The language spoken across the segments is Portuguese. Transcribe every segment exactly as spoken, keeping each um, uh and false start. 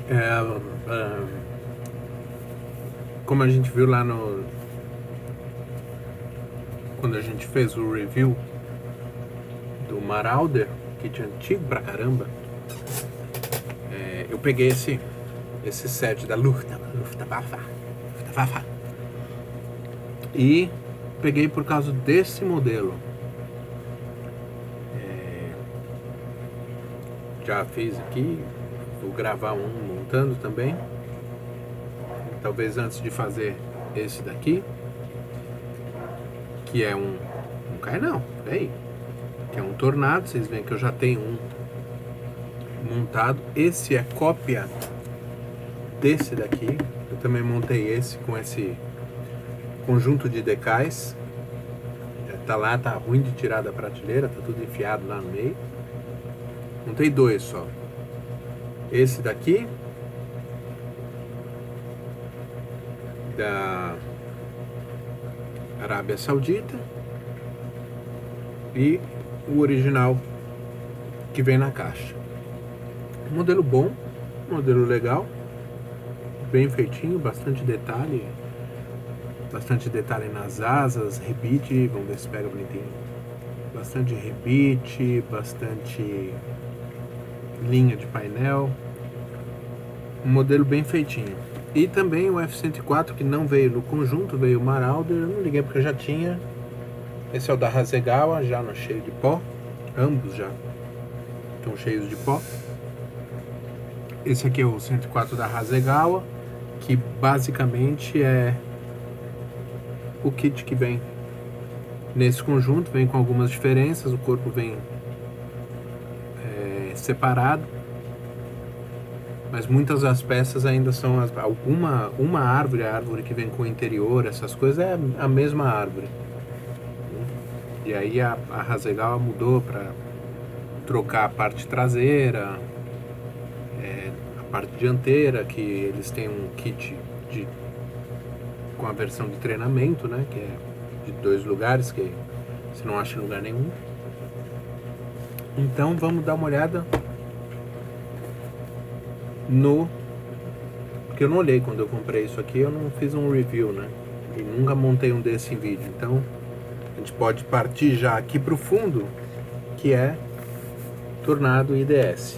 É, é, como a gente viu lá no... Quando a gente fez o review do Marauder, kit antigo pra caramba, é, eu peguei esse, esse set da Luftwaffe, Luftwaffe, Luftwaffe, e peguei por causa desse modelo. É, já fiz aqui, vou gravar um montando também. Talvez antes de fazer esse daqui, que é um... Não cai não, peraí. Que é um Tornado, vocês veem que eu já tenho um montado. Esse é cópia desse daqui. Eu também montei esse com esse conjunto de decais. Já tá lá, tá ruim de tirar da prateleira, tá tudo enfiado lá no meio. Montei dois só. Esse daqui, da Arábia Saudita, e o original que vem na caixa. Modelo bom, modelo legal, bem feitinho, bastante detalhe, bastante detalhe nas asas, rebite, vamos ver se pega bonitinho. Bastante rebite, bastante linha de painel, um modelo bem feitinho. E também o F cento e quatro, que não veio no conjunto, veio o Marauder, eu não liguei porque eu já tinha. Esse é o da Hasegawa, já no cheio de pó. Ambos já estão cheios de pó. Esse aqui é o cento e quatro da Hasegawa, que basicamente é o kit que vem nesse conjunto, vem com algumas diferenças, o corpo vem é, separado, mas muitas das peças ainda são as, alguma uma árvore, a árvore que vem com o interior, essas coisas é a mesma árvore. E aí a, a Hasegawa mudou para trocar a parte traseira, é, a parte dianteira, que eles têm um kit de, com a versão de treinamento, né, que é de dois lugares, que você não acha em lugar nenhum. Então vamos dar uma olhada no... Porque eu não olhei quando eu comprei isso aqui, eu não fiz um review, né, e nunca montei um desse em vídeo. Então a gente pode partir já aqui para o fundo, que é Tornado I D S.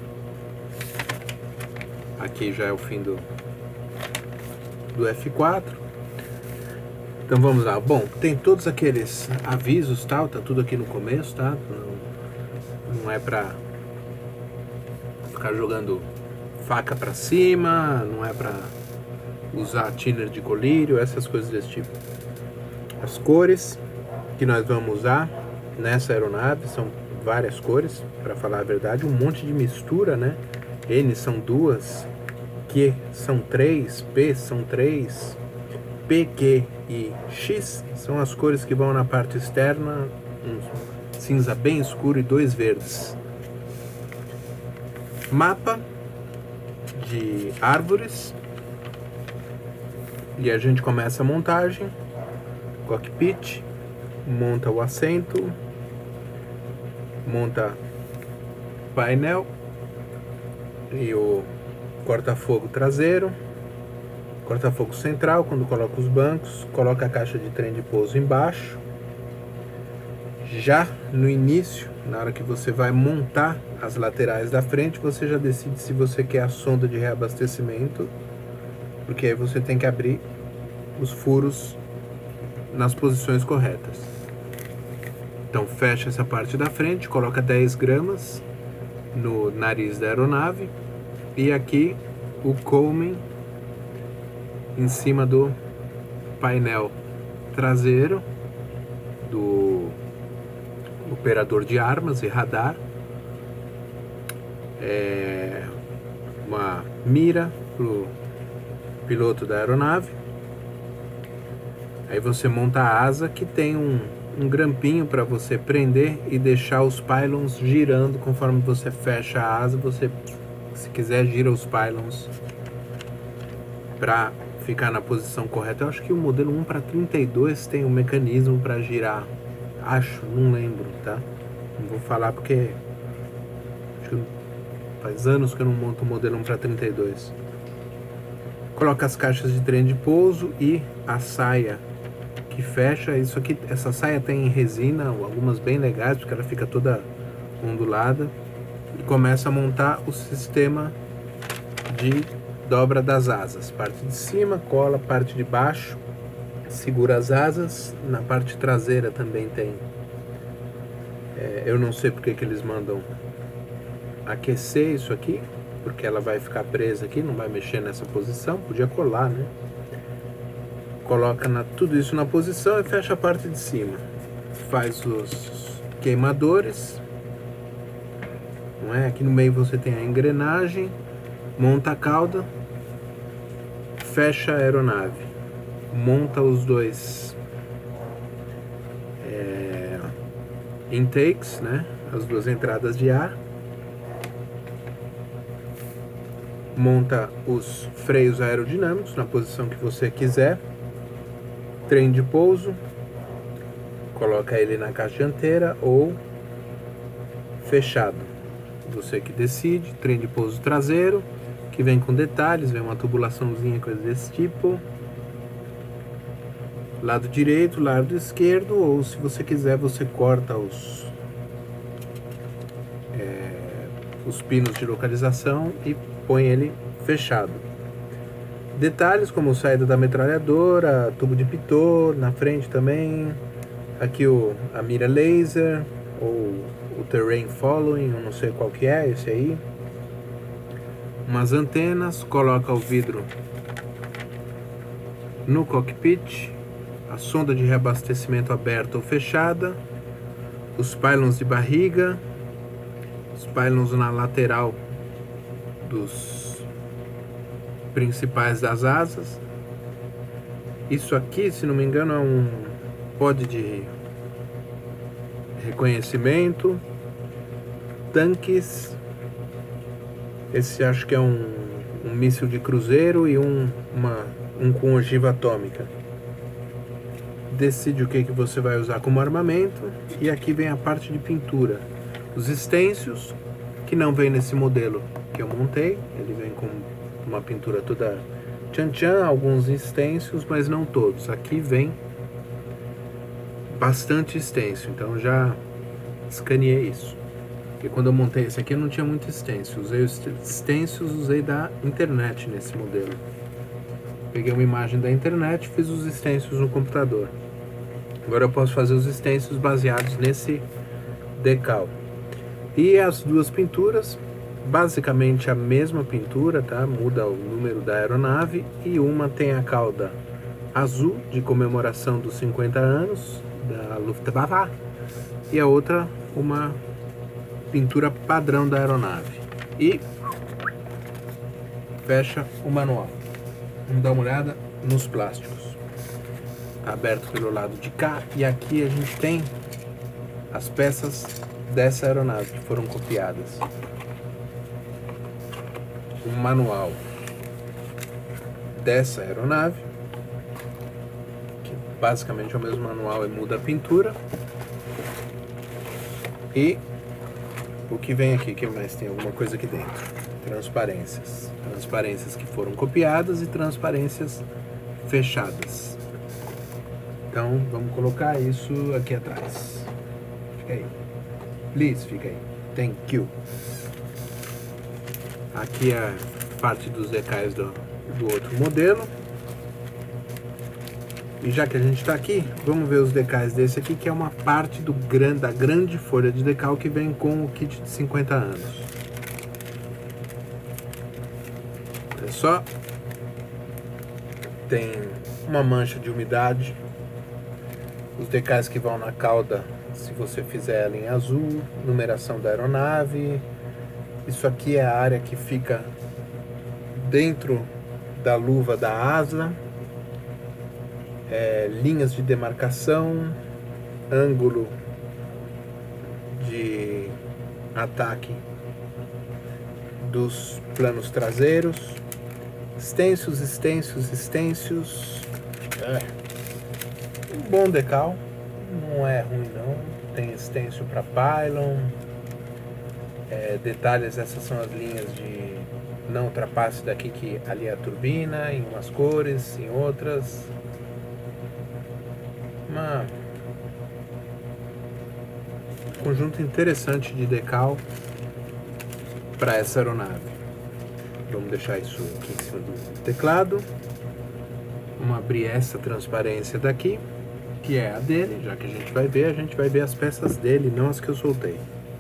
Aqui já é o fim do, do F quatro. Então vamos lá. Bom, tem todos aqueles avisos, tal, tá tudo aqui no começo, tá? Não, não é pra ficar jogando faca pra cima, não é pra usar thinner de colírio, essas coisas desse tipo. As cores que nós vamos usar nessa aeronave são várias cores, para falar a verdade, um monte de mistura, né? N são duas, Q são três, P são três, P, Q e X são as cores que vão na parte externa, um cinza bem escuro e dois verdes. Mapa de árvores, e a gente começa a montagem. Cockpit, monta o assento, monta painel e o corta-fogo traseiro, corta-fogo central, quando coloca os bancos, coloca a caixa de trem de pouso embaixo. Já no início, na hora que você vai montar as laterais da frente, você já decide se você quer a sonda de reabastecimento, porque aí você tem que abrir os furos nas posições corretas. Então fecha essa parte da frente, coloca dez gramas no nariz da aeronave e aqui o coaming em cima do painel traseiro do operador de armas e radar, é uma mira para o piloto da aeronave. Aí você monta a asa, que tem um, um grampinho para você prender e deixar os pylons girando conforme você fecha a asa. Você, se quiser, gira os pylons para ficar na posição correta. Eu acho que o modelo um para trinta e dois tem um mecanismo para girar. Acho, não lembro, tá? Não vou falar porque acho que Faz anos que eu não monto um modelão para trinta e dois. Coloca as caixas de trem de pouso e a saia que fecha. Isso aqui, essa saia tem resina, algumas bem legais, porque ela fica toda ondulada. E começa a montar o sistema de dobra das asas. Parte de cima, cola, parte de baixo, segura as asas. Na parte traseira também tem. É, eu não sei porque que eles mandam aquecer isso aqui, porque ela vai ficar presa aqui, não vai mexer nessa posição. Podia colar, né? Coloca na, tudo isso na posição e fecha a parte de cima. Faz os queimadores, não é? Aqui no meio você tem a engrenagem, monta a cauda, fecha a aeronave, monta os dois é, intakes, né? As duas entradas de ar, monta os freios aerodinâmicos na posição que você quiser, trem de pouso, coloca ele na caixa dianteira ou fechado, você que decide. Trem de pouso traseiro, que vem com detalhes, vem uma tubulaçãozinha, coisa desse tipo, lado direito, lado esquerdo, ou se você quiser você corta os é, os pinos de localização e põe ele fechado. Detalhes como saída da metralhadora, tubo de pitot, na frente também, aqui o, a mira laser, ou o terrain following, eu não sei qual que é esse aí. Umas antenas, coloca o vidro no cockpit, a sonda de reabastecimento aberta ou fechada, os pylons de barriga, os pylons na lateral dos principais das asas. Isso aqui, se não me engano, é um pod de reconhecimento, tanques. Esse acho que é um, um míssil de cruzeiro e um, uma, um com ogiva atômica. Decide o que, que você vai usar como armamento. E aqui vem a parte de pintura. Os stencils, que não vem nesse modelo que eu montei, ele vem com uma pintura toda tchan-tchan, alguns stencils, mas não todos. Aqui vem bastante stencil, então já escaneei isso. Porque quando eu montei esse aqui eu não tinha muito stencil. Usei os stencils, usei da internet nesse modelo. Peguei uma imagem da internet, fiz os stencils no computador. Agora eu posso fazer os stencils baseados nesse decal. E as duas pinturas, basicamente a mesma pintura, tá? Muda o número da aeronave, e uma tem a cauda azul de comemoração dos cinquenta anos da Luftwaffe e a outra uma pintura padrão da aeronave. E fecha o manual. Vamos dar uma olhada nos plásticos. Tá aberto pelo lado de cá, e aqui a gente tem as peças dessa aeronave que foram copiadas. O manual dessa aeronave, que basicamente é o mesmo manual e muda a pintura. E o que vem aqui, que mais tem alguma coisa aqui dentro? Transparências. Transparências que foram copiadas e transparências fechadas. Então vamos colocar isso aqui atrás. Fica aí. Please, fica aí. Thank you. Aqui é a parte dos decais do, do outro modelo. E já que a gente está aqui, vamos ver os decais desse aqui, que é uma parte do gran, da grande folha de decal que vem com o kit de cinquenta anos. Olha só. Tem uma mancha de umidade. Os decais que vão na cauda, se você fizer ela em azul, numeração da aeronave. Isso aqui é a área que fica dentro da luva da asa, é, linhas de demarcação, ângulo de ataque dos planos traseiros, stencils, stencils, stencils. É. Um bom decal, não é ruim não. Tem stencil para pylon, é, detalhes. Essas são as linhas de não ultrapasse daqui, que ali é a turbina, em umas cores, em outras. Uma conjunto interessante de decal para essa aeronave. Vamos deixar isso aqui em cima do teclado. Vamos abrir essa transparência daqui, que é a dele. Já que a gente vai ver, a gente vai ver as peças dele, não as que eu soltei.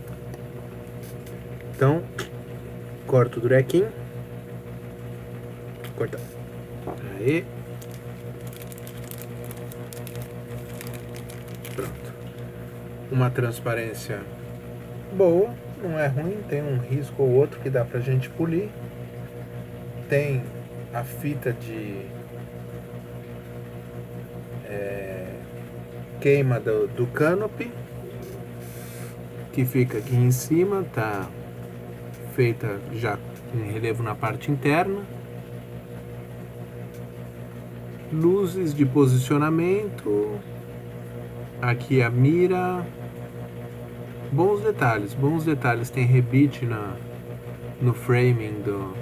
Então, corto o durequim. Corta. Aí. Pronto. Uma transparência boa, não é ruim. Tem um risco ou outro que dá pra gente polir. Tem a fita de é, queima do, do canopy, que fica aqui em cima, tá feita já em relevo na parte interna. Luzes de posicionamento, aqui a mira, bons detalhes, bons detalhes. Tem rebite na, no framing do...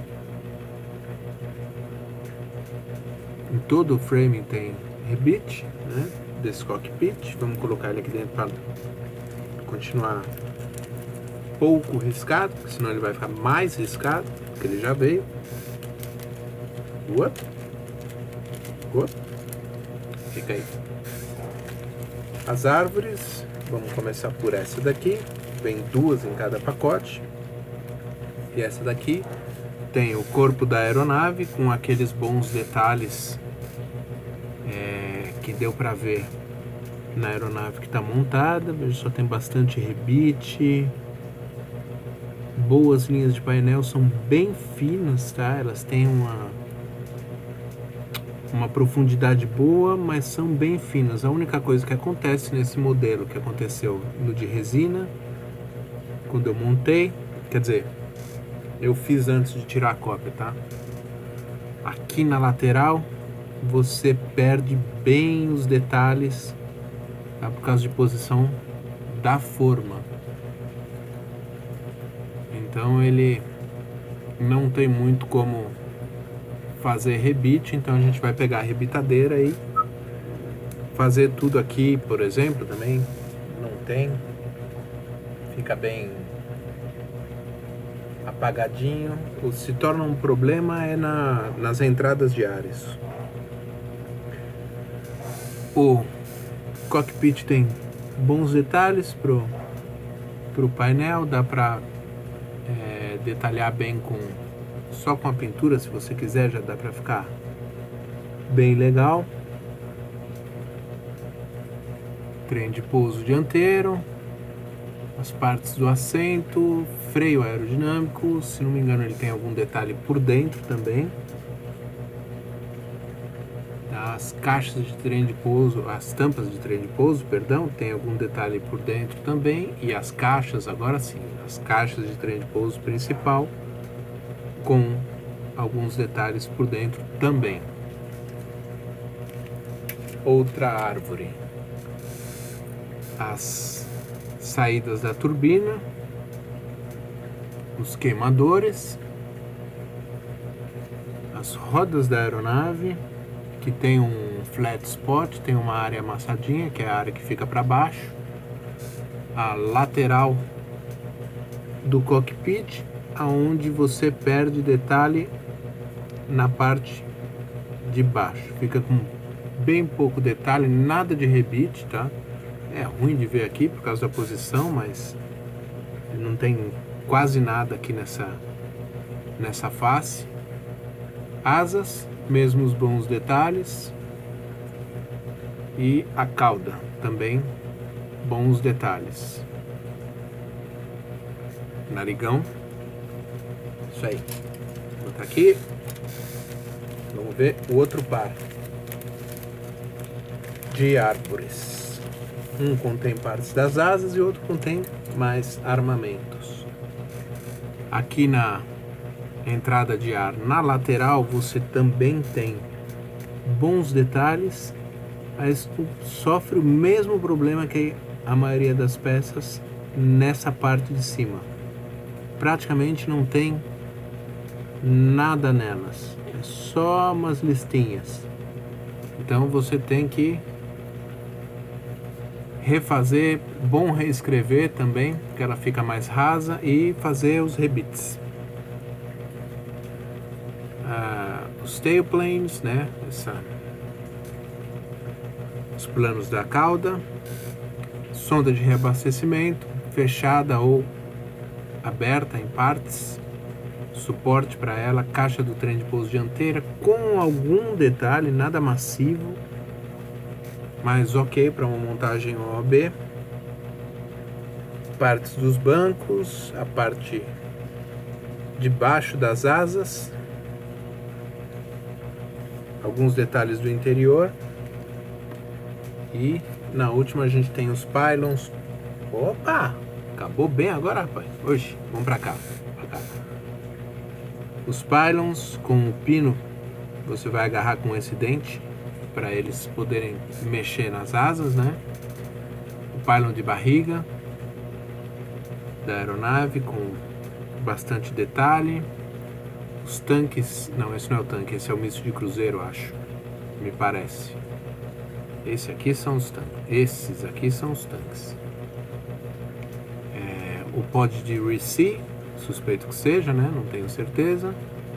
Em todo o framing tem rebite, né, desse cockpit. Vamos colocar ele aqui dentro para continuar pouco riscado, porque senão ele vai ficar mais riscado, porque ele já veio. Boa. Boa. Fica aí. As árvores, vamos começar por essa daqui. Vem duas em cada pacote. E essa daqui tem o corpo da aeronave com aqueles bons detalhes é, que deu para ver na aeronave que está montada. Veja, só tem bastante rebite. Boas linhas de painel, são bem finas, tá? Elas têm uma uma profundidade boa, mas são bem finas. A única coisa que acontece nesse modelo, que aconteceu no de resina, quando eu montei, quer dizer, eu fiz antes de tirar a cópia, tá? Aqui na lateral, você perde bem os detalhes, tá? Por causa de posição da forma. Então ele não tem muito como fazer rebite, então a gente vai pegar a rebitadeira e fazer tudo aqui, por exemplo, também não tem, fica bem apagadinho. O se torna um problema é na, nas entradas de ares. O cockpit tem bons detalhes pro, pro painel, dá pra é, detalhar bem com só com a pintura, se você quiser, já dá pra ficar bem legal. Trem de pouso dianteiro, as partes do assento, freio aerodinâmico, se não me engano ele tem algum detalhe por dentro também. As caixas de trem de pouso, as tampas de trem de pouso, perdão, tem algum detalhe por dentro também. E as caixas, agora sim, as caixas de trem de pouso principal, com alguns detalhes por dentro também. Outra árvore, as saídas da turbina, os queimadores, as rodas da aeronave, que tem um flat spot, tem uma área amassadinha, que é a área que fica para baixo, a lateral do cockpit, aonde você perde detalhe na parte de baixo, fica com bem pouco detalhe, nada de rebite, tá? É ruim de ver aqui por causa da posição, mas não tem quase nada aqui nessa nessa face. Asas, mesmos bons detalhes, e a cauda também bons detalhes. Narigão. Isso aí. Vou botar aqui. Vamos ver o outro par de árvores. Um contém partes das asas e outro contém mais armamentos. Aqui na entrada de ar, na lateral, você também tem bons detalhes, mas sofre o mesmo problema que a maioria das peças nessa parte de cima. praticamente não tem nada nelas, é só umas listinhas. Então você tem que refazer, bom reescrever também, porque ela fica mais rasa, e fazer os rebits. Ah, os tailplanes, né? Essa, os planos da cauda, sonda de reabastecimento, fechada ou aberta em partes, suporte para ela, caixa do trem de pouso dianteira, com algum detalhe, nada massivo, mas ok para uma montagem O O B, partes dos bancos, a parte de baixo das asas, alguns detalhes do interior, e na última a gente tem os pylons. Opa! Acabou bem agora, rapaz. Hoje, vamos pra cá, pra cá. Os pylons com o pino, você vai agarrar com esse dente para eles poderem mexer nas asas, né? O pylon de barriga da aeronave com bastante detalhe. Os tanques, não, esse não é o tanque, esse é o misto de cruzeiro, acho, me parece. Esse aqui são os tanques, esses aqui são os tanques. É, o pod de Reese, suspeito que seja, né? Não tenho certeza.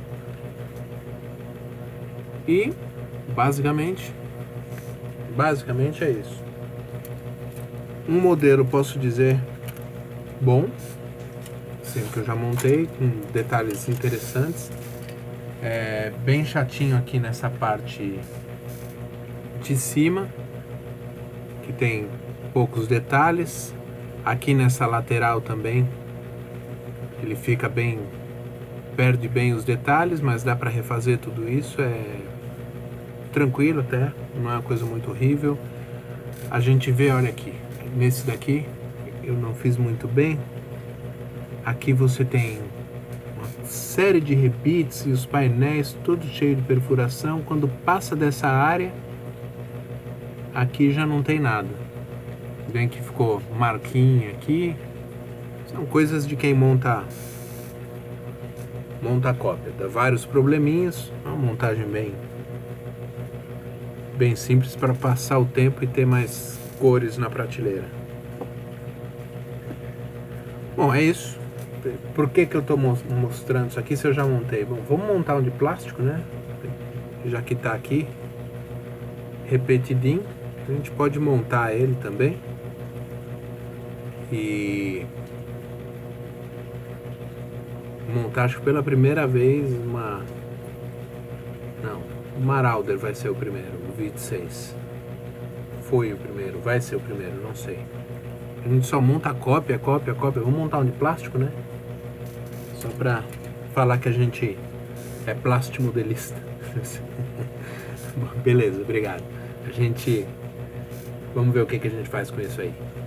E basicamente, basicamente é isso. Um modelo, posso dizer, bom, sempre que eu já montei, com detalhes interessantes. É bem chatinho aqui nessa parte de cima, que tem poucos detalhes. Aqui nessa lateral também, ele fica bem, perde bem os detalhes, mas dá para refazer tudo isso, é tranquilo até, não é uma coisa muito horrível. A gente vê, olha aqui, nesse daqui eu não fiz muito bem. Aqui você tem uma série de rebites e os painéis todos cheios de perfuração. Quando passa dessa área, aqui já não tem nada. Bem que ficou marquinha aqui. São coisas de quem monta monta a cópia. Dá vários probleminhas. Uma montagem bem bem simples para passar o tempo e ter mais cores na prateleira. Bom, é isso. Por que que eu estou mostrando isso aqui se eu já montei? Bom, vamos montar um de plástico, né? Já que está aqui repetidinho, a gente pode montar ele também. E montar, acho que pela primeira vez, uma... Não, o Marauder vai ser o primeiro, o vinte e seis. Foi o primeiro, vai ser o primeiro, não sei. A gente só monta a cópia, cópia, cópia. Vamos montar um de plástico, né? Só pra falar que a gente é plástico modelista. Beleza, obrigado. A gente... Vamos ver o que, que a gente faz com isso aí.